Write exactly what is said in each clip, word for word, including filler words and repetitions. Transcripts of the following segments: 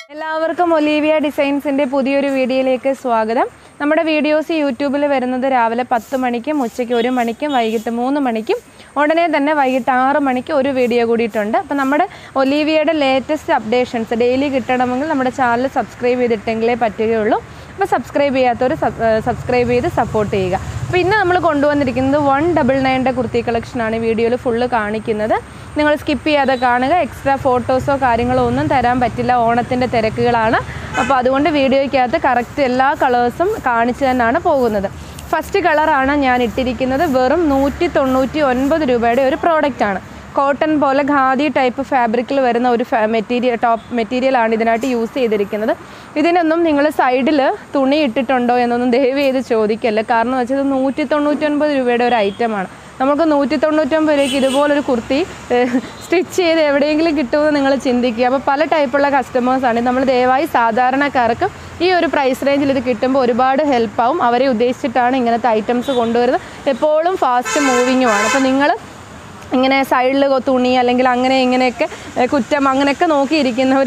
എല്ലാവർക്കും ഒലീവിയ ഡിസൈൻസിൻ്റെ പുതിയൊരു വീഡിയോയിലേക്ക് സ്വാഗതം. നമ്മുടെ വീഡിയോസ് യൂട്യൂബിൽ വരുന്നത് രാവിലെ പത്ത് മണിക്കും ഉച്ചയ്ക്ക് ഒരു മണിക്കും വൈകിട്ട് മൂന്ന് മണിക്കും ഉടനെ തന്നെ വൈകിട്ട് ആറ് മണിക്ക് ഒരു വീഡിയോ കൂടിയിട്ടുണ്ട്. അപ്പോൾ നമ്മുടെ ഒലീവിയയുടെ ലേറ്റസ്റ്റ് അപ്ഡേഷൻസ് ഡെയിലി കിട്ടണമെങ്കിൽ നമ്മുടെ ചാനൽ സബ്സ്ക്രൈബ് ചെയ്തിട്ടെങ്കിലേ പറ്റുകയുള്ളൂ. അപ്പോൾ സബ്സ്ക്രൈബ് ചെയ്യാത്തവർ സബ്സ്ക്രൈബ് ചെയ്ത് സപ്പോർട്ട് ചെയ്യുക. അപ്പോൾ ഇന്ന് നമ്മൾ കൊണ്ടുവന്നിരിക്കുന്നത് വൺ ഡബിൾ നയൻ്റെ കുർത്തി കളക്ഷനാണ് വീഡിയോയിൽ ഫുള്ള് കാണിക്കുന്നത്. നിങ്ങൾ സ്കിപ്പ് ചെയ്യാതെ കാണുക. എക്സ്ട്രാ ഫോട്ടോസോ കാര്യങ്ങളോ ഒന്നും തരാൻ പറ്റില്ല, ഓണത്തിൻ്റെ തിരക്കുകളാണ്. അപ്പോൾ അതുകൊണ്ട് വീഡിയോയ്ക്കകത്ത് കറക്റ്റ് എല്ലാ കളേഴ്സും കാണിച്ചു തന്നെയാണ് പോകുന്നത്. ഫസ്റ്റ് കളറാണ് ഞാൻ ഇട്ടിരിക്കുന്നത്. വെറും നൂറ്റി തൊണ്ണൂറ്റി ഒൻപത് രൂപയുടെ ഒരു പ്രോഡക്റ്റാണ്. കോട്ടൺ പോലെ ഖാദി ടൈപ്പ് ഫാബ്രിക്കിൽ വരുന്ന ഒരു മെറ്റീരിയൽ ടോപ്പ് മെറ്റീരിയലാണ് ഇതിനായിട്ട് യൂസ് ചെയ്തിരിക്കുന്നത്. ഇതിനൊന്നും നിങ്ങൾ സൈഡിൽ തുണി ഇട്ടിട്ടുണ്ടോ എന്നൊന്നും ദയവ് ചെയ്ത് ചോദിക്കല്ല. കാരണം എന്ന് വെച്ചാൽ നൂറ്റി തൊണ്ണൂറ്റൊൻപത് രൂപയുടെ ഒരു ഐറ്റമാണ്. നമുക്ക് നൂറ്റി തൊണ്ണൂറ്റൊമ്പത് രൂപയ്ക്ക് ഇതുപോലൊരു കുർത്തി സ്റ്റിച്ച് ചെയ്ത് എവിടെയെങ്കിലും കിട്ടുമെന്ന് നിങ്ങൾ ചിന്തിക്കുക. അപ്പോൾ പല ടൈപ്പുള്ള കസ്റ്റമേഴ്സാണ്. നമ്മൾ ദയവായി സാധാരണക്കാർക്ക് ഈ ഒരു പ്രൈസ് റേഞ്ചിൽ ഇത് കിട്ടുമ്പോൾ ഒരുപാട് ഹെൽപ്പാവും. അവരെ ഉദ്ദേശിച്ചിട്ടാണ് ഇങ്ങനത്തെ ഐറ്റംസ് കൊണ്ടുവരുന്നത്. എപ്പോഴും ഫാസ്റ്റ് മൂവിങ്ങുമാണ്. അപ്പോൾ നിങ്ങൾ ഇങ്ങനെ സൈഡിൽ തുണി അല്ലെങ്കിൽ അങ്ങനെ ഇങ്ങനെയൊക്കെ കുറ്റം അങ്ങനെയൊക്കെ നോക്കിയിരിക്കുന്നവർ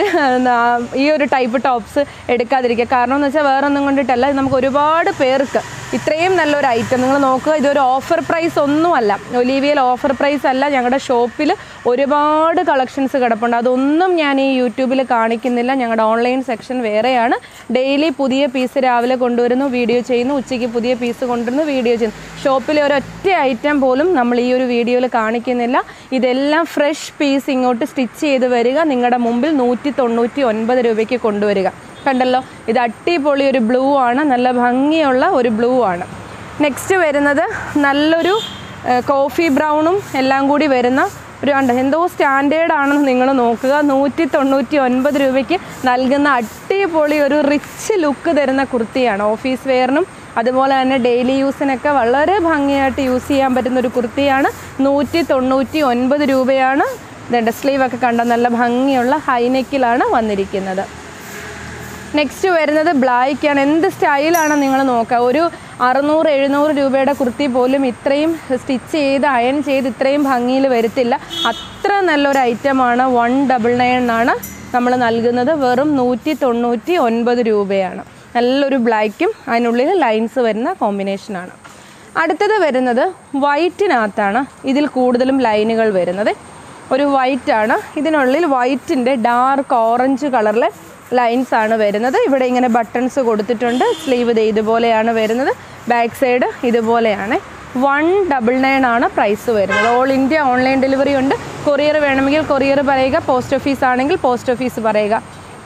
ഈ ഒരു ടൈപ്പ് ടോപ്സ് എടുക്കാതിരിക്കുക. കാരണം എന്ന് വെച്ചാൽ വേറെ ഒന്നും കൊണ്ടിട്ടല്ല, നമുക്ക് ഒരുപാട് പേർക്ക് ഇത്രയും നല്ലൊരു ഐറ്റം നിങ്ങൾ നോക്കുക. ഇതൊരു ഓഫർ പ്രൈസ് ഒന്നുമല്ല, ഒലീവിയയിൽ ഓഫർ പ്രൈസ് അല്ല. ഞങ്ങളുടെ ഷോപ്പിൽ ഒരുപാട് കളക്ഷൻസ് കിടപ്പുണ്ട്. അതൊന്നും ഞാൻ ഈ യൂട്യൂബിൽ കാണിക്കുന്നില്ല. ഞങ്ങളുടെ ഓൺലൈൻ സെക്ഷൻ വേറെയാണ്. ഡെയിലി പുതിയ പീസ് രാവിലെ കൊണ്ടുവരുന്നു, വീഡിയോ ചെയ്യുന്നു. ഉച്ചയ്ക്ക് പുതിയ പീസ് കൊണ്ടുവരുന്നു, വീഡിയോ ചെയ്യുന്നു. ഷോപ്പിലെ ഒരൊറ്റ ഐറ്റം പോലും നമ്മൾ ഈ ഒരു വീഡിയോയിൽ കാണിക്കുന്നില്ല. ഇതെല്ലാം ഫ്രഷ് പീസ് ഇങ്ങോട്ട് സ്റ്റിച്ച് ചെയ്ത് വരിക, നിങ്ങളുടെ മുമ്പിൽ നൂറ്റി തൊണ്ണൂറ്റി ഒൻപത് രൂപയ്ക്ക് കൊണ്ടുവരിക. കണ്ടല്ലോ, ഇത് അടിപൊളി ഒരു ബ്ലൂ ആണ്, നല്ല ഭംഗിയുള്ള ഒരു ബ്ലൂ ആണ്. നെക്സ്റ്റ് വരുന്നത് നല്ലൊരു കോഫി ബ്രൗണും എല്ലാം കൂടി വരുന്ന ഒരു കണ്ട എന്തോ സ്റ്റാൻഡേർഡ് ആണെന്ന് നിങ്ങൾ നോക്കുക. നൂറ്റി തൊണ്ണൂറ്റി ഒൻപത് രൂപയ്ക്ക് നൽകുന്ന അടിപൊളി ഒരു റിച്ച് ലുക്ക് തരുന്ന കുർത്തിയാണ്. ഓഫീസ് വെയറിനും അതുപോലെ തന്നെ ഡെയിലി യൂസിനൊക്കെ വളരെ ഭംഗിയായിട്ട് യൂസ് ചെയ്യാൻ പറ്റുന്ന ഒരു കുർത്തിയാണ്. നൂറ്റി തൊണ്ണൂറ്റി ഒൻപത് രൂപയാണ്. ഇതുണ്ട്, സ്ലീവൊക്കെ കണ്ട നല്ല ഭംഗിയുള്ള ഹൈനെക്കിലാണ് വന്നിരിക്കുന്നത്. നെക്സ്റ്റ് വരുന്നത് ബ്ലാക്കാണ്. എന്ത് സ്റ്റൈലാണ് നിങ്ങൾ നോക്കുക. ഒരു അറുന്നൂറ് എഴുന്നൂറ് രൂപയുടെ കുർത്തി പോലും ഇത്രയും സ്റ്റിച്ച് ചെയ്ത് അയൺ ചെയ്ത് ഇത്രയും ഭംഗിയിൽ വരത്തില്ല. അത്ര നല്ലൊരു ഐറ്റമാണ്. വൺ ഡബിൾ നയനാണ് നമ്മൾ നൽകുന്നത്. വെറും നൂറ്റി തൊണ്ണൂറ്റി ഒൻപത് രൂപയാണ്. നല്ലൊരു ബ്ലാക്കും അതിനുള്ളിൽ ലൈൻസ് വരുന്ന കോമ്പിനേഷനാണ്. അടുത്തത് വരുന്നത് വൈറ്റിനകത്താണ് ഇതിൽ കൂടുതലും ലൈനുകൾ വരുന്നത്. ഒരു വൈറ്റാണ്, ഇതിനുള്ളിൽ വൈറ്റിൻ്റെ ഡാർക്ക് ഓറഞ്ച് കളറിലെ ലൈൻസ് ആണ് വരുന്നത്. ഇവിടെ ഇങ്ങനെ ബട്ടൺസ് കൊടുത്തിട്ടുണ്ട്. സ്ലീവ് ഇത് ഇതുപോലെയാണ് വരുന്നത്. ബാക്ക് സൈഡ് ഇതുപോലെയാണ്. വൺ ഡബിൾ നയൻ ആണ് പ്രൈസ് വരുന്നത്. ഓൾ ഇന്ത്യ ഓൺലൈൻ ഡെലിവറി ഉണ്ട്. കൊറിയർ വേണമെങ്കിൽ കൊറിയർ പറയുക, പോസ്റ്റ് ഓഫീസ് ആണെങ്കിൽ പോസ്റ്റ് ഓഫീസ് പറയുക.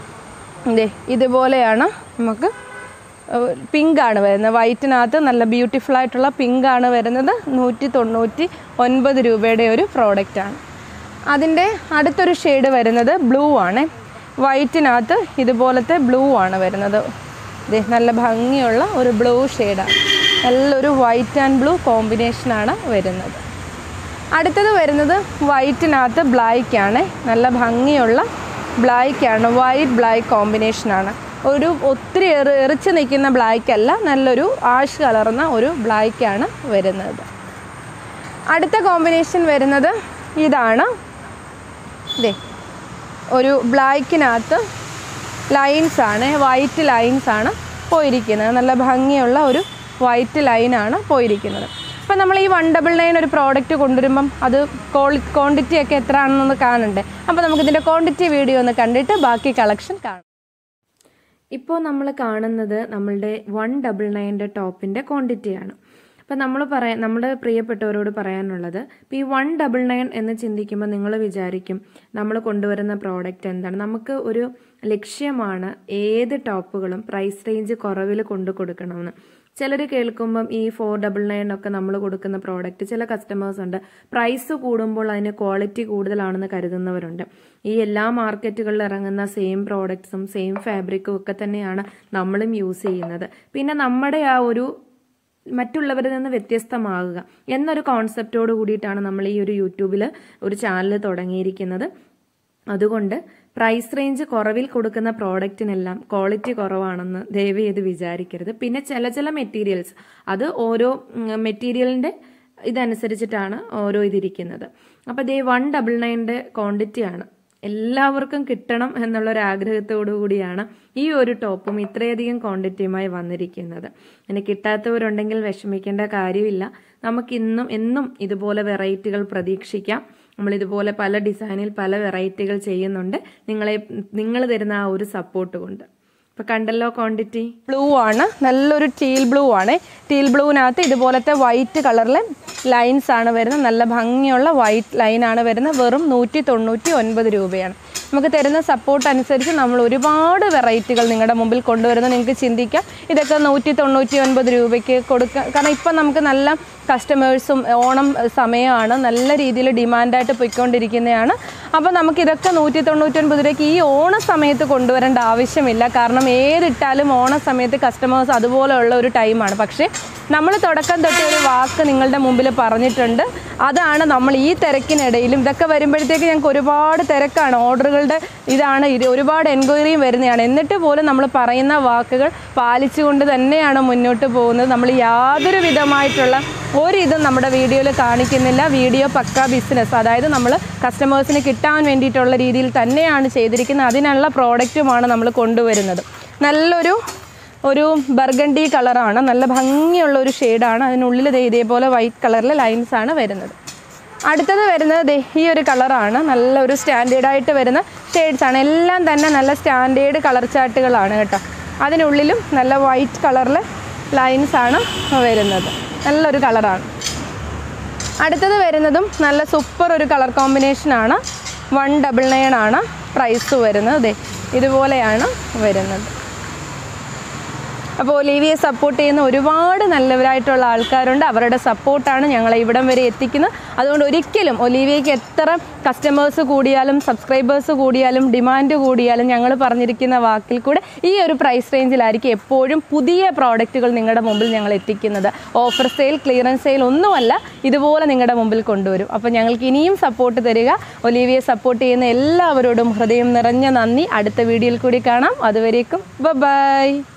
ഇതേ ഇതുപോലെയാണ്. നമുക്ക് പിങ്കാണ് വരുന്നത്. വൈറ്റിനകത്ത് നല്ല ബ്യൂട്ടിഫുൾ ആയിട്ടുള്ള പിങ്കാണ് വരുന്നത്. നൂറ്റി തൊണ്ണൂറ്റി ഒൻപത് രൂപയുടെ ഒരു പ്രോഡക്റ്റാണ്. അതിൻ്റെ അടുത്തൊരു ഷെയ്ഡ് വരുന്നത് ബ്ലൂ ആണ്. വൈറ്റിനകത്ത് ഇതുപോലത്തെ ബ്ലൂ ആണ് വരുന്നത്. ഇതേ നല്ല ഭംഗിയുള്ള ഒരു ബ്ലൂ ഷെയ്ഡാണ്. നല്ലൊരു വൈറ്റ് ആൻഡ് ബ്ലൂ കോമ്പിനേഷനാണ് വരുന്നത്. അടുത്തത് വരുന്നത് വൈറ്റിനകത്ത് ബ്ലാക്കാണ്. നല്ല ഭംഗിയുള്ള ബ്ലാക്കാണ്. വൈറ്റ് ബ്ലാക്ക് കോമ്പിനേഷനാണ്. ഒരു ഒത്തിരി എറി എറിച്ച് നിൽക്കുന്ന ബ്ലാക്ക് അല്ല, നല്ലൊരു ആഷ് കലർന്ന ഒരു ബ്ലാക്കാണ് വരുന്നത്. അടുത്ത കോമ്പിനേഷൻ വരുന്നത് ഇതാണ്. ഇതേ ഒരു ബ്ലാക്കിനകത്ത് ലൈൻസാണ്, വൈറ്റ് ലൈൻസാണ് പോയിരിക്കുന്നത്. നല്ല ഭംഗിയുള്ള ഒരു വൈറ്റ് ലൈനാണ് പോയിരിക്കുന്നത്. അപ്പം നമ്മൾ ഈ വൺ ഡബിൾ നയൻ ഒരു പ്രോഡക്റ്റ് കൊണ്ടുവരുമ്പം അത് ക്വാളി ക്വാണ്ടിറ്റി ഒക്കെ എത്ര ആണെന്നൊന്ന് കാണണ്ടേ. അപ്പോൾ നമുക്കിതിൻ്റെ ക്വാണ്ടിറ്റി വീഡിയോ ഒന്ന് കണ്ടിട്ട് ബാക്കി കളക്ഷൻ കാണാം. ഇപ്പോൾ നമ്മൾ കാണുന്നത് നമ്മളുടെ വൺ ഡബിൾ നയൻ്റെ ടോപ്പിൻ്റെ ക്വാണ്ടിറ്റിയാണ്. അപ്പം നമ്മൾ പറയാൻ നമ്മുടെ പ്രിയപ്പെട്ടവരോട് പറയാനുള്ളത്, ഇപ്പോൾ ഈ വൺ ഡബിൾ നയൻ എന്ന് ചിന്തിക്കുമ്പോൾ നിങ്ങൾ വിചാരിക്കും നമ്മൾ കൊണ്ടുവരുന്ന പ്രോഡക്റ്റ് എന്താണ്. നമുക്ക് ഒരു ലക്ഷ്യമാണ് ഏത് ടോപ്പുകളും പ്രൈസ് റേഞ്ച് കുറവിൽ കൊണ്ടു കൊടുക്കണമെന്ന്. ചിലർ കേൾക്കുമ്പം ഈ ഫോർ ഡബിൾ നയൻ ഒക്കെ നമ്മൾ കൊടുക്കുന്ന പ്രോഡക്റ്റ്, ചില കസ്റ്റമേഴ്സ് ഉണ്ട് പ്രൈസ് കൂടുമ്പോൾ അതിന് ക്വാളിറ്റി കൂടുതലാണെന്ന് കരുതുന്നവരുണ്ട്. ഈ എല്ലാ മാർക്കറ്റുകളിൽ ഇറങ്ങുന്ന സെയിം പ്രോഡക്ട്സും സെയിം ഫാബ്രിക്കും ഒക്കെ തന്നെയാണ് നമ്മളും യൂസ് ചെയ്യുന്നത്. പിന്നെ നമ്മുടെ ആ ഒരു മറ്റുള്ളവരിൽ നിന്ന് വ്യത്യസ്തമാകുക എന്നൊരു കോൺസെപ്റ്റോട് കൂടിയിട്ടാണ് നമ്മൾ ഈ ഒരു യൂട്യൂബിൽ ഒരു ചാനൽ തുടങ്ങിയിരിക്കുന്നത്. അതുകൊണ്ട് പ്രൈസ് റേഞ്ച് കുറവിൽ കൊടുക്കുന്ന പ്രോഡക്റ്റിനെല്ലാം ക്വാളിറ്റി കുറവാണെന്ന് ദയവ് ചെയ്ത് വിചാരിക്കരുത്. പിന്നെ ചില ചില മെറ്റീരിയൽസ്, അത് ഓരോ മെറ്റീരിയലിൻ്റെ ഇതനുസരിച്ചിട്ടാണ് ഓരോ ഇതിരിക്കുന്നത്. അപ്പോൾ ദേ വൺ ഡബിൾ നയൻ്റെ ക്വാണ്ടിറ്റിയാണ് എല്ലാവർക്കും കിട്ടണം എന്നുള്ളൊരു ആഗ്രഹത്തോടു കൂടിയാണ് ഈ ഒരു ടോപ്പും ഇത്രയധികം ക്വാണ്ടിറ്റിയുമായി വന്നിരിക്കുന്നത്. ഇനി കിട്ടാത്തവരുണ്ടെങ്കിൽ വിഷമിക്കേണ്ട കാര്യമില്ല. നമുക്കിന്നും എന്നും ഇതുപോലെ വെറൈറ്റികൾ പ്രതീക്ഷിക്കാം. നമ്മളിതുപോലെ പല ഡിസൈനിൽ പല വെറൈറ്റികൾ ചെയ്യുന്നുണ്ട്, നിങ്ങളെ നിങ്ങൾ തരുന്ന ആ ഒരു സപ്പോർട്ട് കൊണ്ട്. ഇപ്പം കണ്ടല്ലോ ക്വാണ്ടിറ്റി. ബ്ലൂ ആണ്, നല്ലൊരു ടീൽ ബ്ലൂ ആണ്. ടീൽ ബ്ലൂവിനകത്ത് ഇതുപോലത്തെ വൈറ്റ് കളറിലെ ലൈൻസ് ആണ് വരുന്നത്. നല്ല ഭംഗിയുള്ള വൈറ്റ് ലൈനാണ് വരുന്നത്. വെറും നൂറ്റി തൊണ്ണൂറ്റി ഒൻപത് രൂപയാണ്. നമുക്ക് തരുന്ന സപ്പോർട്ട് അനുസരിച്ച് നമ്മൾ ഒരുപാട് വെറൈറ്റികൾ നിങ്ങളുടെ മുമ്പിൽ കൊണ്ടുവരുന്നത്. നിങ്ങൾക്ക് ചിന്തിക്കാം ഇതൊക്കെ നൂറ്റി തൊണ്ണൂറ്റി ഒൻപത് രൂപയ്ക്ക് കൊടുക്കുക. കാരണം ഇപ്പം നമുക്ക് നല്ല കസ്റ്റമേഴ്സും ഓണം സമയമാണ്, നല്ല രീതിയിൽ ഡിമാൻഡായിട്ട് പോയിക്കൊണ്ടിരിക്കുന്നതാണ്. അപ്പോൾ നമുക്കിതൊക്കെ നൂറ്റി തൊണ്ണൂറ്റി ഒൻപത് രൂപയ്ക്ക് ഈ ഓണ സമയത്ത് കൊണ്ടുവരേണ്ട ആവശ്യമില്ല. കാരണം ഏതിട്ടാലും ഓണ സമയത്ത് കസ്റ്റമേഴ്സ് അതുപോലെയുള്ള ഒരു ടൈമാണ്. പക്ഷേ നമ്മൾ തുടക്കം തൊട്ട് ഒരു വാക്ക് നിങ്ങളുടെ മുമ്പിൽ പറഞ്ഞിട്ടുണ്ട്. അതാണ് നമ്മൾ ഈ തിരക്കിനിടയിലും ഇതൊക്കെ വരുമ്പോഴത്തേക്ക് ഞങ്ങൾക്ക് ഒരുപാട് തിരക്കാണ്, ഓർഡറുകളുടെ ഇതാണ്, ഇത് ഒരുപാട് എൻക്വയറിയും വരുന്നതാണ്. എന്നിട്ട് പോലും നമ്മൾ പറയുന്ന വാക്കുകൾ പാലിച്ചുകൊണ്ട് തന്നെയാണ് മുന്നോട്ട് പോകുന്നത്. നമ്മൾ യാതൊരു വിധമായിട്ടുള്ള ഒരിതും നമ്മുടെ വീഡിയോയിൽ കാണിക്കുന്നില്ല. വീഡിയോ പക്ക ബിസിനസ്, അതായത് നമ്മൾ കസ്റ്റമേഴ്സിന് കിട്ടാൻ വേണ്ടിയിട്ടുള്ള രീതിയിൽ തന്നെയാണ് ചെയ്തിരിക്കുന്നത്. അതിനുള്ള പ്രോഡക്റ്റുമാണ് നമ്മൾ കൊണ്ടുവരുന്നത്. നല്ലൊരു ഒരു ബർഗണ്ടി കളറാണ്, നല്ല ഭംഗിയുള്ള ഒരു ഷെയ്ഡാണ്. അതിനുള്ളിൽ ഇതേപോലെ വൈറ്റ് കളറിൽ ലൈൻസാണ് വരുന്നത്. അടുത്തത് വരുന്നത് ഈ ഒരു കളറാണ്, നല്ലൊരു സ്റ്റാൻഡേർഡായിട്ട് വരുന്ന ഷെയ്ഡ്സാണ്. എല്ലാം തന്നെ നല്ല സ്റ്റാൻഡേർഡ് കളർ ചാർട്ടുകളാണ് കേട്ടോ. അതിനുള്ളിലും നല്ല വൈറ്റ് കളറിൽ ലൈൻസാണ് വരുന്നത്. നല്ലൊരു കളറാണ്. അടുത്തത് വരുന്നതും നല്ല സൂപ്പർ ഒരു കളർ കോമ്പിനേഷനാണ്. വൺ ഡബിൾ നയൻ ആണ് പ്രൈസ് വരുന്നത്. അതെ ഇതുപോലെയാണ് വരുന്നത്. അപ്പോൾ ഒലീവിയെ സപ്പോർട്ട് ചെയ്യുന്ന ഒരുപാട് നല്ലവരായിട്ടുള്ള ആൾക്കാരുണ്ട്. അവരുടെ സപ്പോർട്ടാണ് ഞങ്ങളെ ഇവിടം വരെ എത്തിക്കുന്നത്. അതുകൊണ്ട് ഒരിക്കലും ഒലീവിയയ്ക്ക് എത്ര കസ്റ്റമേഴ്സ് കൂടിയാലും സബ്സ്ക്രൈബേഴ്സ് കൂടിയാലും ഡിമാൻഡ് കൂടിയാലും ഞങ്ങൾ പറഞ്ഞിരിക്കുന്ന വാക്കിൽ കൂടെ ഈ ഒരു പ്രൈസ് റേഞ്ചിലായിരിക്കും എപ്പോഴും പുതിയ പ്രോഡക്റ്റുകൾ നിങ്ങളുടെ മുമ്പിൽ ഞങ്ങൾ എത്തിക്കുന്നത്. ഓഫർ സെയിൽ, ക്ലിയറൻസ് സെയിൽ ഒന്നുമല്ല, ഇതുപോലെ നിങ്ങളുടെ മുമ്പിൽ കൊണ്ടുവരും. അപ്പോൾ ഞങ്ങൾക്ക് ഇനിയും സപ്പോർട്ട് തരിക. ഒലീവിയെ സപ്പോർട്ട് ചെയ്യുന്ന എല്ലാവരോടും ഹൃദയം നിറഞ്ഞ നന്ദി. അടുത്ത വീഡിയോയിൽ കൂടി കാണാം. അതുവരേക്കും ബൈ.